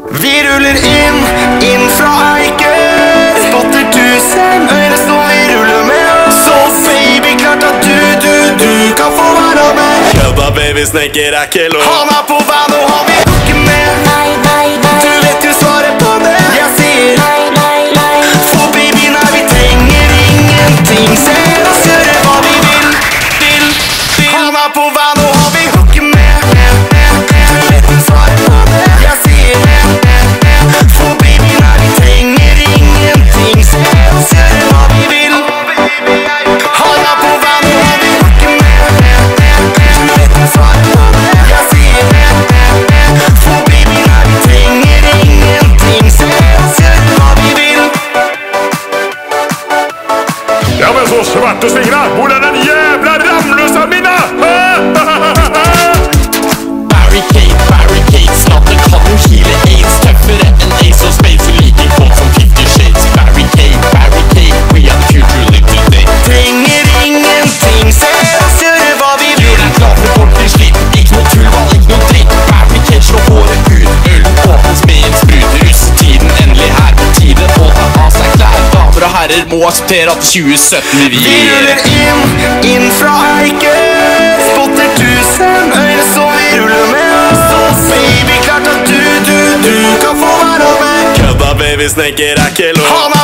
Vi ruller inn fra Eiker. Spotter 1000 øyne som vi ruller med oss. Så baby, klart at du kan få være med. Kødda, baby, snekker er ikke lov. Han er på vei, nå har vi hooket med. Du vet jo svaret på det. Jeg sier for baby, nei, vi trenger ingenting. Se oss gjøre hva vi vil. Han er på vei, nå har vi hooket med. Du vet jo svaret på det. Jeg sier for baby, nei, vi trenger ingenting. Se oss gjøre hva vi vil. Han er på vei, nå har vi hooket med. Du vet jo svaret på det. Jeg sier for baby, nei, vi trenger ingenting. Se oss gjøre hva vi vil. Ja, men så svarte svingra. Hvor er den jævla ramløsa mine? Barricade, snart det kan jo heale AIDS. Tøffere enn Ace of Spades og like kåt som 50 Shades. Barricade, we are the future, live today. Trenger ingenting, se oss gjøre hva vi vil. Gjør deg klar for ordentlig slitt. Ikke noe tullball, ikke noe dritt. Barricade, slå håret ut. Ølen åpnes med en sprut. Russetiden endelig her. På tide å ta av seg klær. Damer og herrer må akseptere at 2017 vi ruller inn fra Eiker. Spotter 1000 øyne som vi ruller med oss. Så baby, klart at du kan få være med. Kødda, baby, snekker er ikke lov. Han